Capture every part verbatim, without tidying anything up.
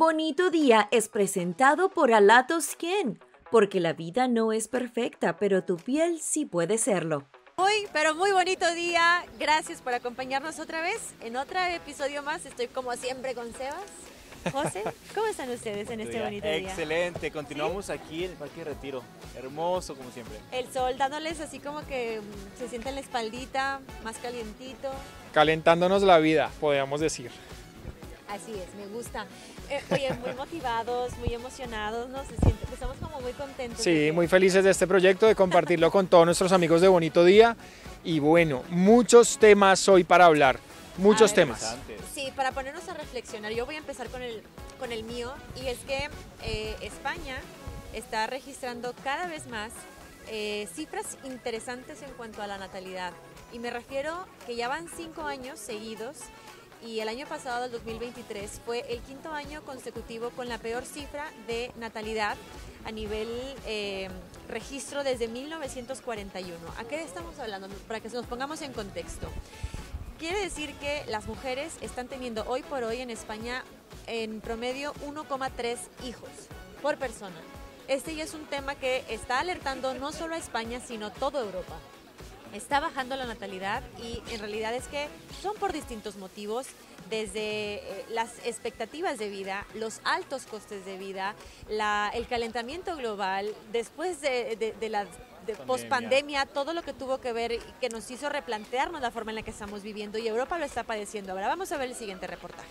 Bonito Día es presentado por Alato Skin, porque la vida no es perfecta, pero tu piel sí puede serlo. Muy, pero muy bonito día. Gracias por acompañarnos otra vez en otro episodio más. Estoy como siempre con Sebas. José, ¿cómo están ustedes en este bonito día? Excelente, continuamos ¿Sí? aquí en el Parque Retiro. Hermoso como siempre. El sol dándoles así como que se siente en la espaldita, más calientito. Calentándonos la vida, podríamos decir. Así es, me gusta. Eh, oye, muy motivados, muy emocionados, ¿no? Se siente, estamos como muy contentos. Sí, de que... muy felices de este proyecto, de compartirlo con todos nuestros amigos de Bonito Día. Y bueno, muchos temas hoy para hablar, muchos ver, temas. Sí, para ponernos a reflexionar, yo voy a empezar con el, con el mío, y es que eh, España está registrando cada vez más eh, cifras interesantes en cuanto a la natalidad. Y me refiero que ya van cinco años seguidos. Y el año pasado, el dos mil veintitrés, fue el quinto año consecutivo con la peor cifra de natalidad a nivel eh, registro desde mil novecientos cuarenta y uno. ¿A qué estamos hablando? Para que nos pongamos en contexto. Quiere decir que las mujeres están teniendo hoy por hoy en España en promedio uno coma tres hijos por persona. Este ya es un tema que está alertando no solo a España, sino a toda Europa. Está bajando la natalidad y en realidad es que son por distintos motivos, desde eh, las expectativas de vida, los altos costes de vida, la, el calentamiento global, después de, de, de la pospandemia, todo lo que tuvo que ver y que nos hizo replantearnos la forma en la que estamos viviendo, y Europa lo está padeciendo. Ahora vamos a ver el siguiente reportaje.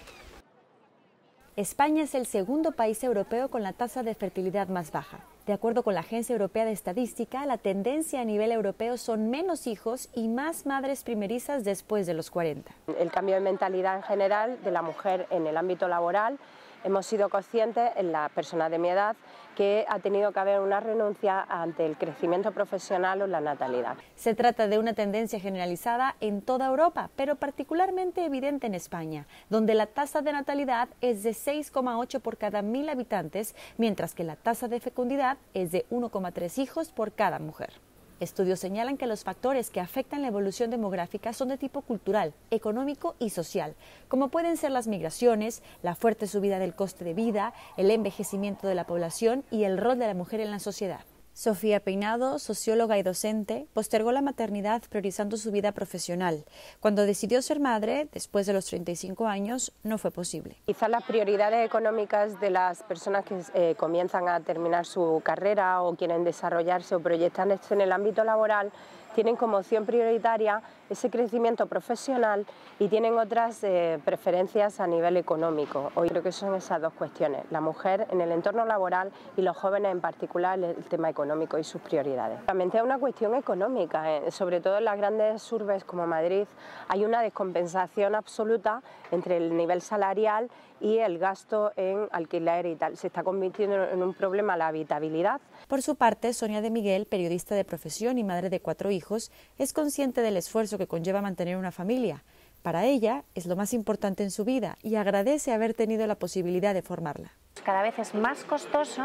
España es el segundo país europeo con la tasa de fertilidad más baja. De acuerdo con la Agencia Europea de Estadística, la tendencia a nivel europeo son menos hijos y más madres primerizas después de los cuarenta. El cambio de mentalidad en general de la mujer en el ámbito laboral, hemos sido conscientes en las personas de mi edad que ha tenido que haber una renuncia ante el crecimiento profesional o la natalidad. Se trata de una tendencia generalizada en toda Europa, pero particularmente evidente en España, donde la tasa de natalidad es de seis coma ocho por cada mil habitantes, mientras que la tasa de fecundidad es de uno coma tres hijos por cada mujer. Estudios señalan que los factores que afectan la evolución demográfica son de tipo cultural, económico y social, como pueden ser las migraciones, la fuerte subida del coste de vida, el envejecimiento de la población y el rol de la mujer en la sociedad. Sofía Peinado, socióloga y docente, postergó la maternidad priorizando su vida profesional. Cuando decidió ser madre, después de los treinta y cinco años, no fue posible. Quizás las prioridades económicas de las personas que eh, comienzan a terminar su carrera o quieren desarrollarse o proyectarse en el ámbito laboral tienen como opción prioritaria ese crecimiento profesional y tienen otras eh, preferencias a nivel económico. Hoy creo que son esas dos cuestiones, la mujer en el entorno laboral y los jóvenes en particular, el tema económico y sus prioridades. Realmente es una cuestión económica, eh, sobre todo en las grandes urbes como Madrid hay una descompensación absoluta entre el nivel salarial y el gasto en alquiler y tal. Se está convirtiendo en un problema la habitabilidad. Por su parte, Sonia de Miguel, periodista de profesión y madre de cuatro hijos, es consciente del esfuerzo que conlleva mantener una familia. Para ella es lo más importante en su vida y agradece haber tenido la posibilidad de formarla. Cada vez es más costoso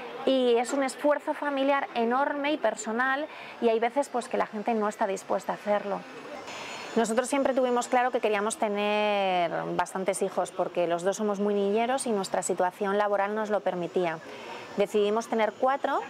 y es un esfuerzo familiar enorme y personal, y hay veces pues que la gente no está dispuesta a hacerlo. Nosotros siempre tuvimos claro que queríamos tener bastantes hijos porque los dos somos muy niñeros y nuestra situación laboral nos lo permitía. Decidimos tener cuatro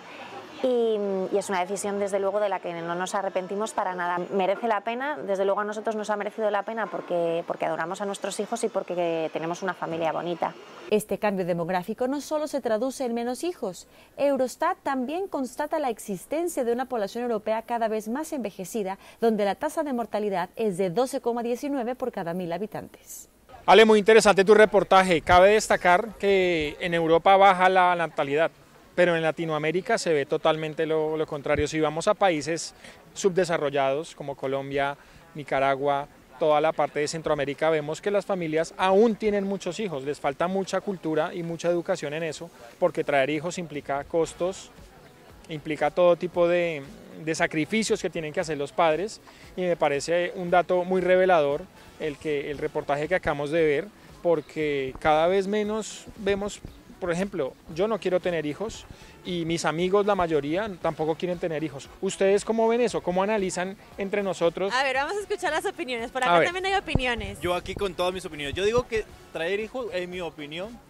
y, y es una decisión desde luego de la que no nos arrepentimos para nada. Merece la pena, desde luego a nosotros nos ha merecido la pena porque, porque adoramos a nuestros hijos y porque tenemos una familia bonita. Este cambio demográfico no solo se traduce en menos hijos. Eurostat también constata la existencia de una población europea cada vez más envejecida, donde la tasa de mortalidad es de doce coma diecinueve por cada mil habitantes. Ale, muy interesante tu reportaje. Cabe destacar que en Europa baja la natalidad, pero en Latinoamérica se ve totalmente lo, lo contrario. Si vamos a países subdesarrollados como Colombia, Nicaragua, toda la parte de Centroamérica, vemos que las familias aún tienen muchos hijos, les falta mucha cultura y mucha educación en eso, porque traer hijos implica costos, implica todo tipo de, de sacrificios que tienen que hacer los padres, y me parece un dato muy revelador el, que, el reportaje que acabamos de ver, porque cada vez menos vemos, por ejemplo, yo no quiero tener hijos y mis amigos, la mayoría, tampoco quieren tener hijos. ¿Ustedes cómo ven eso? ¿Cómo analizan entre nosotros? A ver, vamos a escuchar las opiniones. Por acá también hay opiniones. Yo aquí con todas mis opiniones. Yo digo que traer hijos, en mi opinión,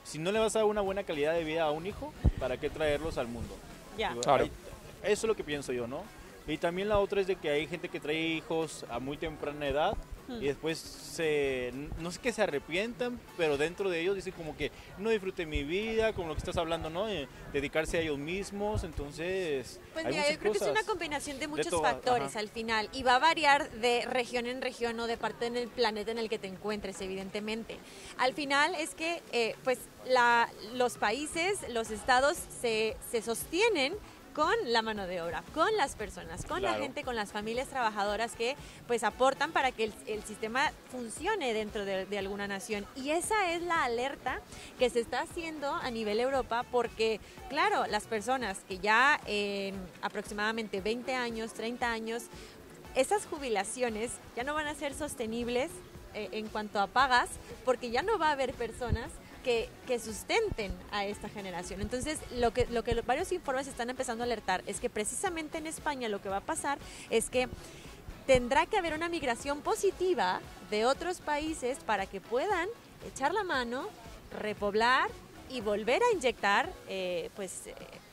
si no le vas a dar una buena calidad de vida a un hijo, ¿para qué traerlos al mundo? Ya. Digo, Claro. hay- eso es lo que pienso yo, ¿no? Y también la otra es de que hay gente que trae hijos a muy temprana edad Hmm. y después se, no sé que se arrepientan, pero dentro de ellos dicen como que no disfruté mi vida, como lo que estás hablando, ¿no? De dedicarse a ellos mismos, entonces Pues hay mira, muchas yo creo que es cosas. una combinación de muchos todo, factores ajá. al final y va a variar de región en región o de parte en el planeta en el que te encuentres, evidentemente. Al final es que eh, pues la, los países, los estados se, se sostienen con la mano de obra, con las personas, con la Claro. gente, con las familias trabajadoras que pues aportan para que el, el sistema funcione dentro de, de alguna nación. Y esa es la alerta que se está haciendo a nivel Europa porque, claro, las personas que ya en aproximadamente veinte años, treinta años, esas jubilaciones ya no van a ser sostenibles eh, en cuanto a pagas porque ya no va a haber personas Que, que sustenten a esta generación. Entonces, lo que, lo que varios informes están empezando a alertar es que precisamente en España lo que va a pasar es que tendrá que haber una migración positiva de otros países para que puedan echar la mano, repoblar y volver a inyectar eh, pues, eh,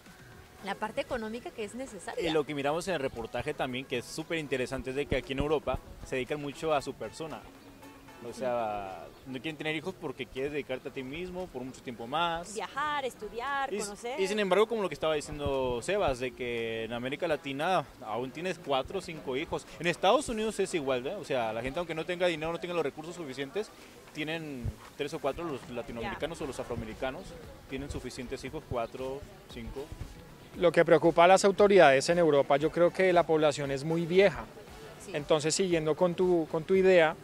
la parte económica que es necesaria. Y lo que miramos en el reportaje también, que es súper interesante, es de que aquí en Europa se dedican mucho a su persona. O sea, no quieren tener hijos porque quieres dedicarte a ti mismo por mucho tiempo más. Viajar, estudiar, Y, conocer. y sin embargo, como lo que estaba diciendo Sebas, de que en América Latina aún tienes cuatro o cinco hijos. En Estados Unidos es igual, ¿eh? O sea, la gente aunque no tenga dinero, no tenga los recursos suficientes, tienen tres o cuatro, los latinoamericanos o los afroamericanos, tienen suficientes hijos, cuatro, cinco. Lo que preocupa a las autoridades en Europa, yo creo que la población es muy vieja. Sí. Entonces, siguiendo con tu, con tu idea,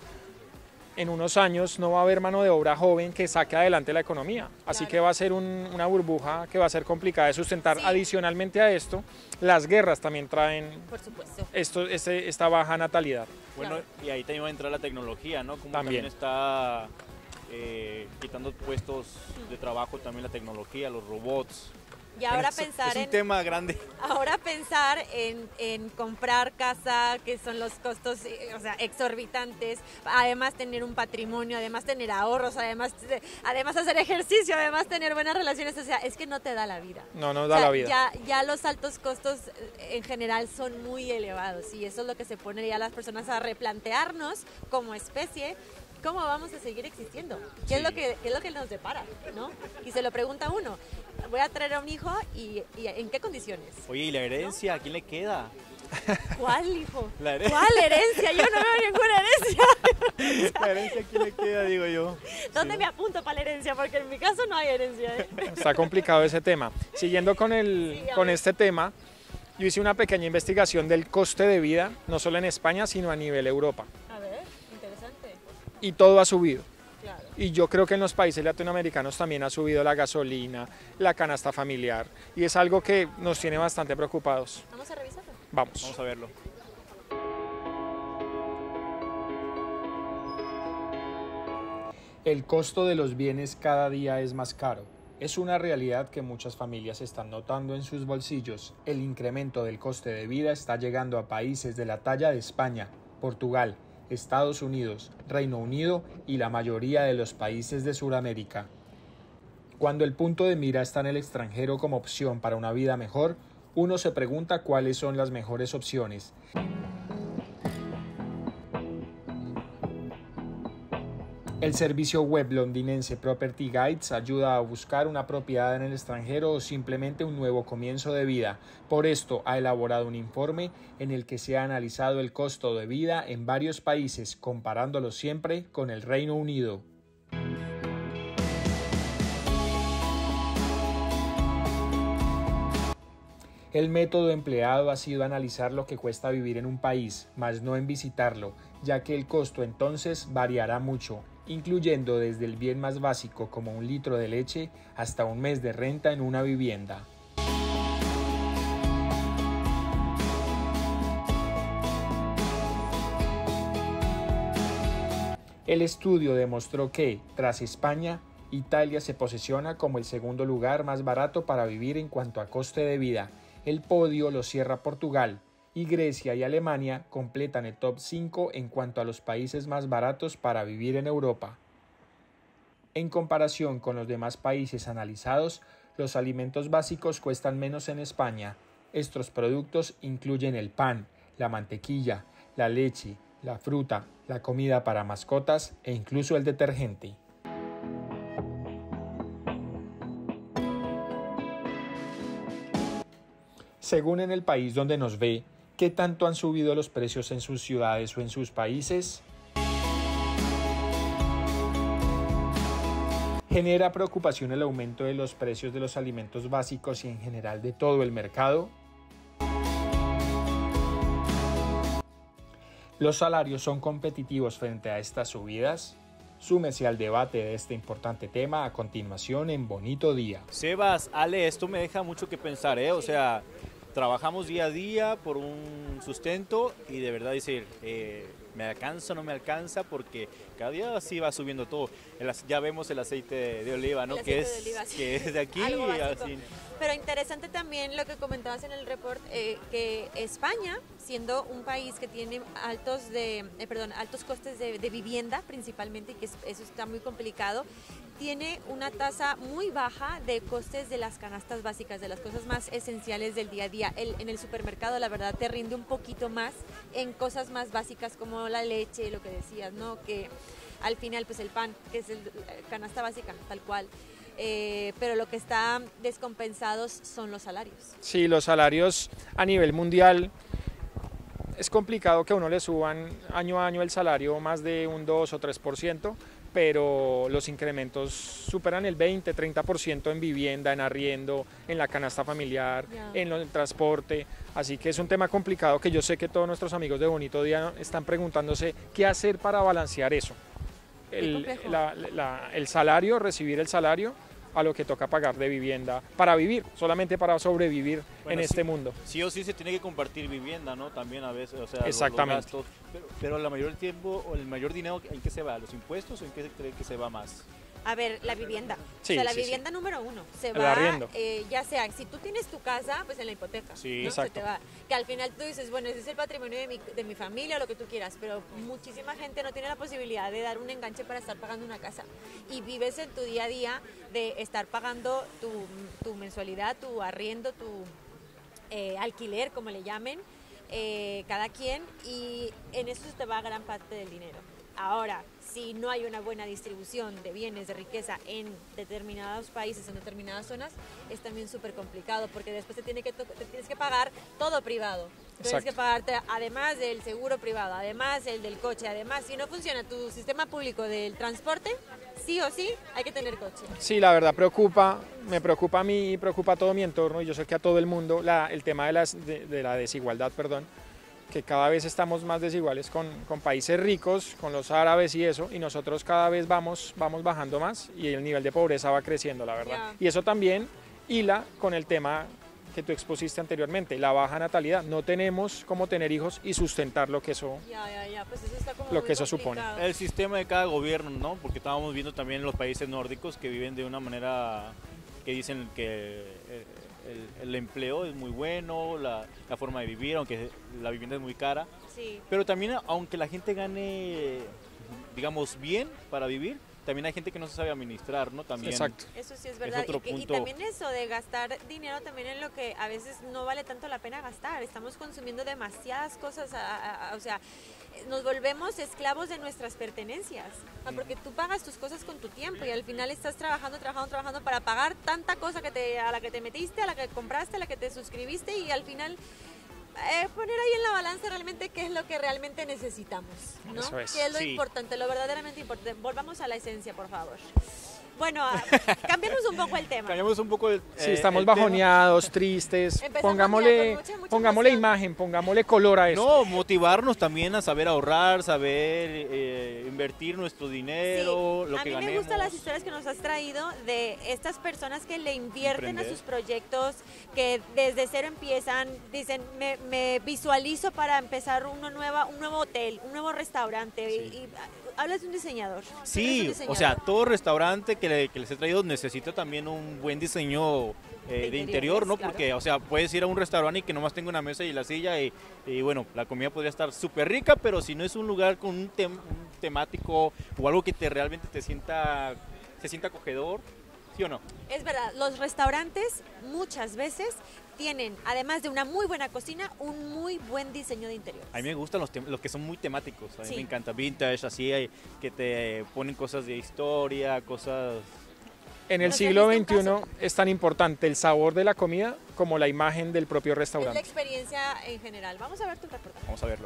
en unos años no va a haber mano de obra joven que saque adelante la economía. Así Claro. que va a ser un- una burbuja que va a ser complicada de sustentar. Sí. Adicionalmente a esto, las guerras también traen Por supuesto. esto, este- esta baja natalidad. Bueno, Claro. y ahí también va a entrar la tecnología, ¿no? Como También. también, está eh, quitando puestos de trabajo también la tecnología, los robots. Y ahora Es- pensar es un en tema grande. ahora pensar en, en comprar casa, que son los costos, eh, o sea, exorbitantes, además tener un patrimonio, además tener ahorros, además, de- además hacer ejercicio, además tener buenas relaciones, o sea, es que no te da la vida. No nos O da sea, la vida. Ya, ya los altos costos eh, en general son muy elevados y eso es lo que se pone ya a las personas a replantearnos como especie. ¿Cómo vamos a seguir existiendo? ¿Qué, es Sí. lo que, qué es lo que nos depara? ¿No? Y se lo pregunta uno. Voy a traer a un hijo y, y ¿en qué condiciones? Oye, ¿y la herencia? ¿A quién le queda? ¿Cuál hijo? La herencia. ¿Cuál herencia? Yo no veo ninguna herencia. La herencia, ¿a quién le queda? Digo yo. ¿Dónde me apunto para la herencia? Porque en mi caso no hay herencia. ¿eh? Está complicado ese tema. Siguiendo con, el, Sí, a con ver. este tema, yo hice una pequeña investigación del coste de vida, no solo en España, sino a nivel Europa. A ver, interesante. Y todo ha subido. Claro. Y yo creo que en los países latinoamericanos también ha subido la gasolina, la canasta familiar. Y es algo que nos tiene bastante preocupados. Vamos a revisarlo. Vamos. Vamos a verlo. El costo de los bienes cada día es más caro. Es una realidad que muchas familias están notando en sus bolsillos. El incremento del coste de vida está llegando a países de la talla de España, Portugal, Estados Unidos, Reino Unido y la mayoría de los países de Sudamérica. Cuando el punto de mira está en el extranjero como opción para una vida mejor, uno se pregunta cuáles son las mejores opciones. El servicio web londinense Property Guides ayuda a buscar una propiedad en el extranjero o simplemente un nuevo comienzo de vida. Por esto ha elaborado un informe en el que se ha analizado el costo de vida en varios países, comparándolo siempre con el Reino Unido. El método empleado ha sido analizar lo que cuesta vivir en un país, mas no en visitarlo, ya que el costo entonces variará mucho, incluyendo desde el bien más básico como un litro de leche hasta un mes de renta en una vivienda. El estudio demostró que, tras España, Italia se posiciona como el segundo lugar más barato para vivir en cuanto a coste de vida. El podio lo cierra Portugal, y Grecia y Alemania completan el top cinco en cuanto a los países más baratos para vivir en Europa. En comparación con los demás países analizados, los alimentos básicos cuestan menos en España. Estos productos incluyen el pan, la mantequilla, la leche, la fruta, la comida para mascotas e incluso el detergente. Según en el país donde nos ve, ¿qué tanto han subido los precios en sus ciudades o en sus países? ¿Genera preocupación el aumento de los precios de los alimentos básicos y en general de todo el mercado? ¿Los salarios son competitivos frente a estas subidas? Súmese al debate de este importante tema a continuación en Bonito Día. Sebas, Ale, esto me deja mucho que pensar, ¿eh? O sea, trabajamos día a día por un sustento y de verdad decir, eh, ¿me alcanza o no me alcanza? Porque cada día sí va subiendo todo. El, ya vemos el aceite de, de oliva, ¿no? Que es, de oliva, sí. que es de aquí. Así. Pero interesante también lo que comentabas en el report, eh, que España, siendo un país que tiene altos, de, eh, perdón, altos costes de, de vivienda principalmente, y que es, eso está muy complicado, tiene una tasa muy baja de costes de las canastas básicas, de las cosas más esenciales del día a día. El, en el supermercado, la verdad, te rinde un poquito más en cosas más básicas como la leche, lo que decías, ¿no? Que al final, pues el pan, que es el canasta básica, tal cual. Eh, pero lo que está descompensados son los salarios. Sí, los salarios a nivel mundial, es complicado que a uno le suban año a año el salario más de un dos o tres por ciento, pero los incrementos superan el veinte, treinta por ciento en vivienda, en arriendo, en la canasta familiar, yeah. en el transporte, así que es un tema complicado que yo sé que todos nuestros amigos de Bonito Día están preguntándose qué hacer para balancear eso. El, la, la, el salario, recibir el salario a lo que toca pagar de vivienda para vivir, solamente para sobrevivir bueno, en sí, este mundo. Sí o sí se tiene que compartir vivienda, ¿no? También a veces, o sea, exactamente. Los gastos, pero, pero la mayor tiempo o el mayor dinero, ¿en qué se va? ¿Los impuestos o en qué se cree que se va más? A ver, la vivienda. Sí, o sea, la sí, vivienda sí. número uno. Se el va, arriendo. Eh, ya sea, si tú tienes tu casa, pues en la hipoteca. Sí, ¿no? exacto. Se te va. Que al final tú dices, bueno, ese es el patrimonio de mi, de mi familia, lo que tú quieras, pero muchísima gente no tiene la posibilidad de dar un enganche para estar pagando una casa. Y vives en tu día a día de estar pagando tu, tu mensualidad, tu arriendo, tu eh, alquiler, como le llamen, eh, cada quien, y en eso se te va gran parte del dinero. Ahora, si no hay una buena distribución de bienes, de riqueza en determinados países, en determinadas zonas, es también súper complicado porque después te, tiene que te tienes que pagar todo privado. Tienes que pagarte además del seguro privado, además el del coche, además si no funciona tu sistema público del transporte, sí o sí hay que tener coche. Sí, la verdad preocupa, me preocupa a mí y preocupa a todo mi entorno y yo sé que a todo el mundo la, el tema de, las, de, de la desigualdad, perdón, que cada vez estamos más desiguales con, con países ricos, con los árabes y eso, y nosotros cada vez vamos, vamos bajando más y el nivel de pobreza va creciendo, la verdad. Yeah. Y eso también hila con el tema que tú expusiste anteriormente, la baja natalidad. No tenemos cómo tener hijos y sustentar lo que eso, ya, ya, ya. Pues eso está como lo que muy eso supone. El sistema de cada gobierno, ¿no? Porque estábamos viendo también en los países nórdicos que viven de una manera que dicen que el, el empleo es muy bueno, la, la forma de vivir, aunque la vivienda es muy cara. Sí. Pero también, aunque la gente gane, digamos, bien para vivir, también hay gente que no se sabe administrar, ¿no? También. Exacto. Eso sí es verdad. Es otro y, que, punto. y también eso de gastar dinero también en lo que a veces no vale tanto la pena gastar. Estamos consumiendo demasiadas cosas, a, a, a, o sea, nos volvemos esclavos de nuestras pertenencias. ¿No? Porque tú pagas tus cosas con tu tiempo y al final estás trabajando, trabajando, trabajando para pagar tanta cosa que te, a la que te metiste, a la que compraste, a la que te suscribiste y al final... Eh, poner ahí en la balanza realmente qué es lo que realmente necesitamos, ¿no? Eso es. Qué es lo Sí. importante, lo verdaderamente importante. Volvamos a la esencia, por favor. Bueno, a, cambiemos un poco el tema. Cambiamos un poco el Sí, eh, estamos el tema. bajoneados, tristes, Empezamos pongámosle, ya con mucha, mucha pongámosle emoción. imagen, pongámosle color a eso. No, motivarnos también a saber ahorrar, saber eh, invertir nuestro dinero, Sí, lo a que mí ganemos. me gustan las historias que nos has traído de estas personas que le invierten Emprender. a sus proyectos, que desde cero empiezan, dicen, me, me visualizo para empezar uno nueva, un nuevo hotel, un nuevo restaurante. Sí. Y, y hablas de un diseñador. tú eres un Sí, diseñador. o sea, todo restaurante que, le- que les he traído necesita también un buen diseño eh, De de, interiores, interior, ¿no? claro. Porque, o sea, puedes ir a un restaurante y que nomás tenga una mesa y la silla y, y, bueno, la comida podría estar súper rica, pero si no es un lugar con un, tem- un temático o algo que te realmente te sienta se sienta acogedor, ¿sí o no? Es verdad, los restaurantes muchas veces tienen, además de una muy buena cocina, un muy buen diseño de interior. A mí me gustan los, los que son muy temáticos, a mí Sí. me encanta vintage, así hay, que te ponen cosas de historia, cosas... En el ¿Nos siglo trajiste un veintiuno es tan importante el sabor de la comida como la imagen del propio Es la restaurante. experiencia en general. Vamos a ver tu reportaje. Vamos a verlo.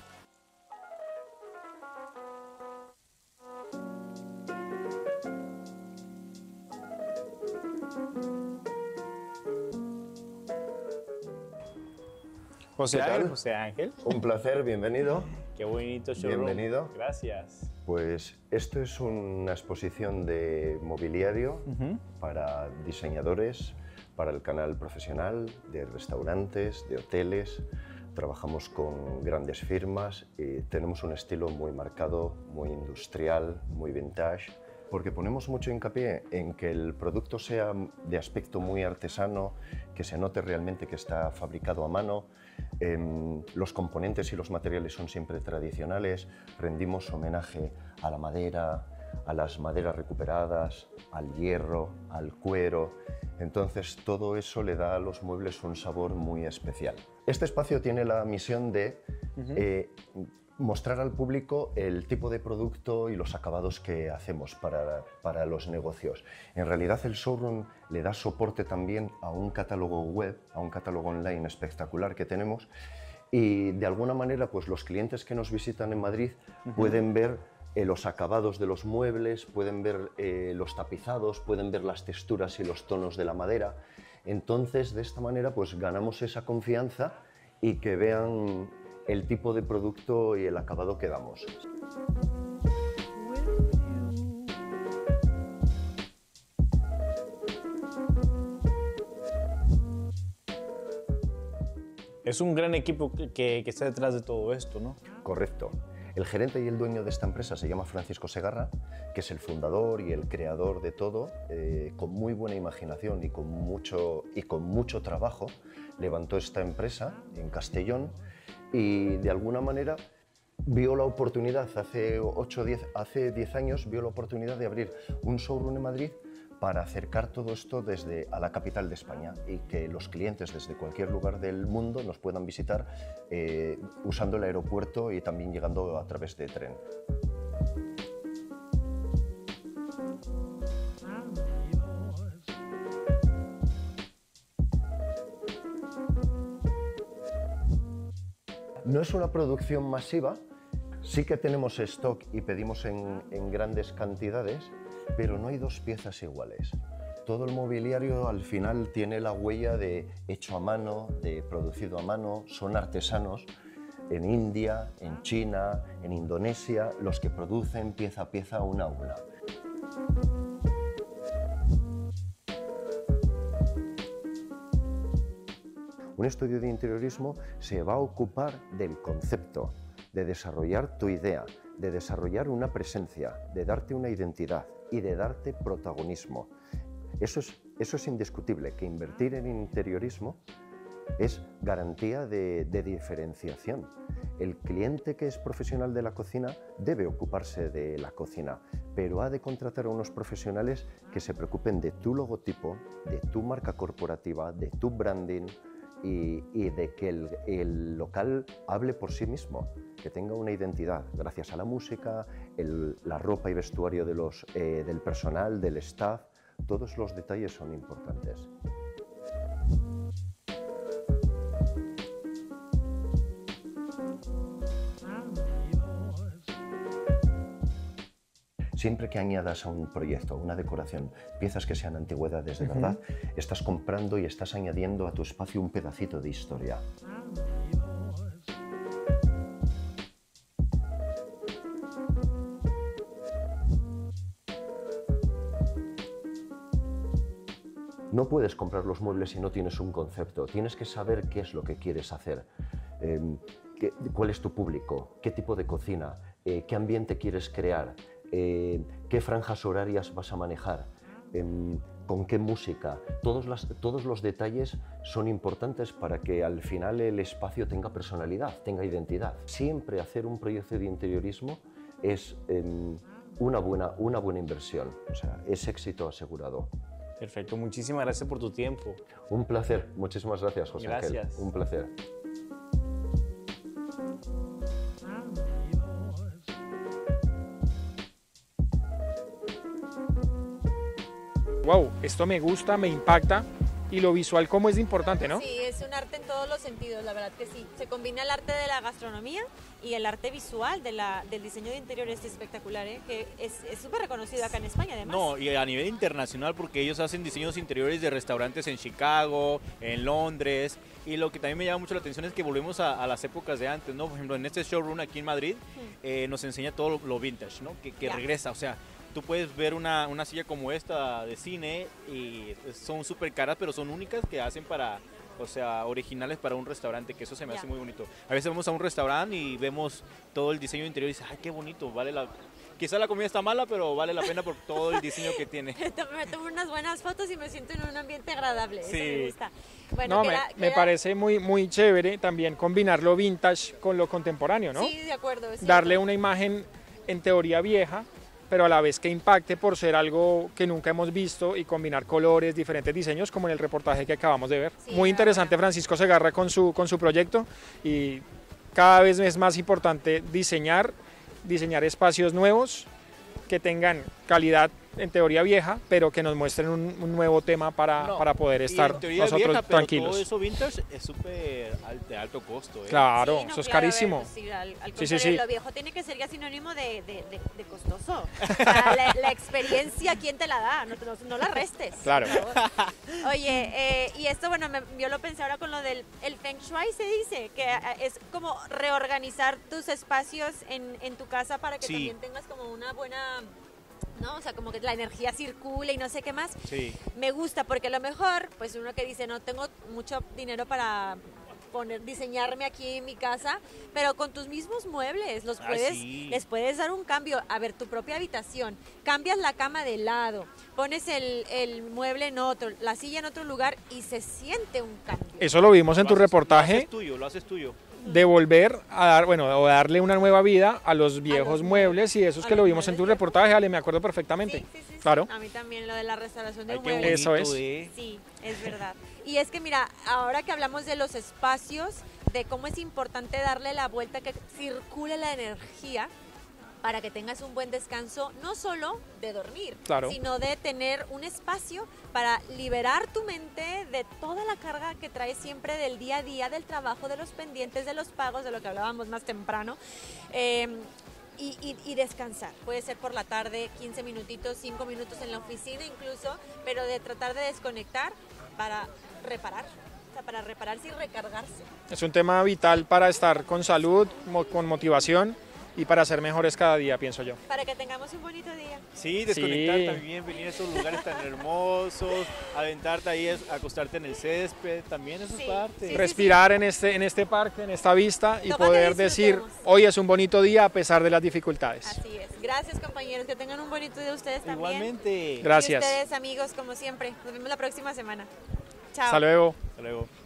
José ¿Qué tal? Ángel, José Ángel. Un placer, bienvenido. Qué bonito showroom. Bienvenido. Gracias. Pues esto es una exposición de mobiliario Uh-huh. para diseñadores, para el canal profesional, de restaurantes, de hoteles. Trabajamos con grandes firmas y tenemos un estilo muy marcado, muy industrial, muy vintage, porque ponemos mucho hincapié en que el producto sea de aspecto muy artesano, que se note realmente que está fabricado a mano. Eh, los componentes y los materiales son siempre tradicionales, rendimos homenaje a la madera, a las maderas recuperadas, al hierro, al cuero. Entonces todo eso le da a los muebles un sabor muy especial. Este espacio tiene la misión de uh-huh. eh, mostrar al público el tipo de producto y los acabados que hacemos para, para los negocios. En realidad el showroom le da soporte también a un catálogo web, a un catálogo online espectacular que tenemos, y de alguna manera pues los clientes que nos visitan en Madrid uh-huh. pueden ver eh, los acabados de los muebles, pueden ver eh, los tapizados, pueden ver las texturas y los tonos de la madera. Entonces de esta manera pues ganamos esa confianza y que vean el tipo de producto y el acabado que damos. Es un gran equipo que, que está detrás de todo esto, ¿no? Correcto. El gerente y el dueño de esta empresa se llama Francisco Segarra, que es el fundador y el creador de todo, eh, con muy buena imaginación y con mucho, y con mucho trabajo, levantó esta empresa en Castellón y de alguna manera vio la oportunidad, hace ocho, diez, hace diez años, vio la oportunidad de abrir un showroom en Madrid para acercar todo esto desde a la capital de España y que los clientes desde cualquier lugar del mundo nos puedan visitar eh, usando el aeropuerto y también llegando a través de tren. No es una producción masiva, sí que tenemos stock y pedimos en, en grandes cantidades, pero no hay dos piezas iguales. Todo el mobiliario al final tiene la huella de hecho a mano, de producido a mano, son artesanos en India, en China, en Indonesia, los que producen pieza a pieza una a una. Un estudio de interiorismo se va a ocupar del concepto, de desarrollar tu idea, de desarrollar una presencia, de darte una identidad y de darte protagonismo. Eso es, eso es indiscutible, que invertir en interiorismo es garantía de, de diferenciación. El cliente que es profesional de la cocina debe ocuparse de la cocina, pero ha de contratar a unos profesionales que se preocupen de tu logotipo, de tu marca corporativa, de tu branding, Y, y de que el, el local hable por sí mismo, que tenga una identidad, gracias a la música, el, la ropa y vestuario de los, eh, del personal, del staff, todos los detalles son importantes. Siempre que añadas a un proyecto, a una decoración, piezas que sean antigüedades de uh-huh. verdad, estás comprando y estás añadiendo a tu espacio un pedacito de historia. No puedes comprar los muebles si no tienes un concepto, tienes que saber qué es lo que quieres hacer, eh, qué, cuál es tu público, qué tipo de cocina, eh, qué ambiente quieres crear. Eh, qué franjas horarias vas a manejar, eh, con qué música. Todos, las, todos los detalles son importantes para que al final el espacio tenga personalidad, tenga identidad. Siempre hacer un proyecto de interiorismo es eh, una buena, una buena inversión, o sea, es éxito asegurado. Perfecto, muchísimas gracias por tu tiempo. Un placer, muchísimas gracias, José Ángel. Gracias. Un placer. Wow, esto me gusta, me impacta, y lo visual como es importante, ¿no? Sí, es un arte en todos los sentidos, la verdad que sí. Se combina el arte de la gastronomía y el arte visual de la, del diseño de interiores, espectacular, ¿eh? Que es súper reconocido acá en España, además. No, y a nivel internacional, porque ellos hacen diseños interiores de restaurantes en Chicago, en Londres, y lo que también me llama mucho la atención es que volvemos a, a las épocas de antes, ¿no? Por ejemplo, en este showroom aquí en Madrid, eh, nos enseña todo lo, lo vintage, ¿no? Que, que regresa, o sea, tú puedes ver una, una silla como esta de cine y son súper caras, pero son únicas que hacen para, o sea, originales para un restaurante, que eso se me hace muy bonito. A veces vamos a un restaurante y vemos todo el diseño interior y dices, ay, qué bonito, vale la... Quizá la comida está mala, pero vale la pena por todo el diseño que tiene. Me tomo unas buenas fotos y me siento en un ambiente agradable, sí. Eso me gusta. Bueno, no, que me, era, me era... parece muy, muy chévere también combinar lo vintage con lo contemporáneo, ¿no? Sí, de acuerdo. Darle una imagen en teoría vieja, pero a la vez que impacte por ser algo que nunca hemos visto y combinar colores, diferentes diseños, como en el reportaje que acabamos de ver. Sí, muy interesante, bueno. Francisco Segarra con su, con su proyecto, y cada vez es más importante diseñar, diseñar espacios nuevos que tengan calidad en teoría vieja, pero que nos muestren un, un nuevo tema para, no, para poder estar nosotros vieja, pero tranquilos. Todo eso vintage es súper de alto costo. ¿eh? Claro, sí, no, eso es claro, carísimo. Ver, sí, al, al sí, sí, sí. Lo viejo tiene que ser ya sinónimo de, de, de, de costoso. O sea, la, la experiencia, ¿quién te la da? No, no, no la restes. Claro. Oye, eh, y esto, bueno, me, yo lo pensé ahora con lo del el Feng Shui, se dice, que es como reorganizar tus espacios en, en tu casa para que sí. también tengas como una buena... ¿no? O sea, como que la energía circule y no sé qué más. Sí. Me gusta porque a lo mejor, pues uno que dice, no tengo mucho dinero para poner, diseñarme aquí en mi casa, pero con tus mismos muebles los puedes, sí. les puedes dar un cambio. A ver, tu propia habitación, cambias la cama de lado, pones el, el mueble en otro, la silla en otro lugar y se siente un cambio. Eso lo vimos en lo tu haces, reportaje. Lo haces tuyo, lo haces tuyo. De volver a dar, bueno, o darle una nueva vida a los viejos a los muebles, y esos que lo vimos en tu reportaje, Ale, me acuerdo perfectamente. Sí, sí, sí, claro. Sí. A mí también lo de la restauración de Ay, muebles. Eso es. Eh. Sí, es verdad. Y es que mira, ahora que hablamos de los espacios, de cómo es importante darle la vuelta, que circule la energía, para que tengas un buen descanso, no solo de dormir, claro. sino de tener un espacio para liberar tu mente de toda la carga que traes siempre del día a día, del trabajo, de los pendientes, de los pagos, de lo que hablábamos más temprano, eh, y, y, y descansar. Puede ser por la tarde, quince minutitos, cinco minutos en la oficina incluso, pero de tratar de desconectar para reparar. Para repararse y recargarse. Es un tema vital para estar con salud, con motivación y para ser mejores cada día, pienso yo. Para que tengamos un bonito día. Sí, desconectar sí. también, venir a esos lugares tan hermosos, aventarte ahí, acostarte en el césped, también eso sí, es parte. Sí, Respirar sí, sí. En, este, en este parque, en esta vista, y Toma poder decir, hoy es un bonito día a pesar de las dificultades. Así es. Gracias, compañeros, que tengan un bonito día ustedes también. Igualmente. Gracias. Y ustedes, amigos, como siempre. Nos vemos la próxima semana. Chao. Hasta luego. Hasta luego.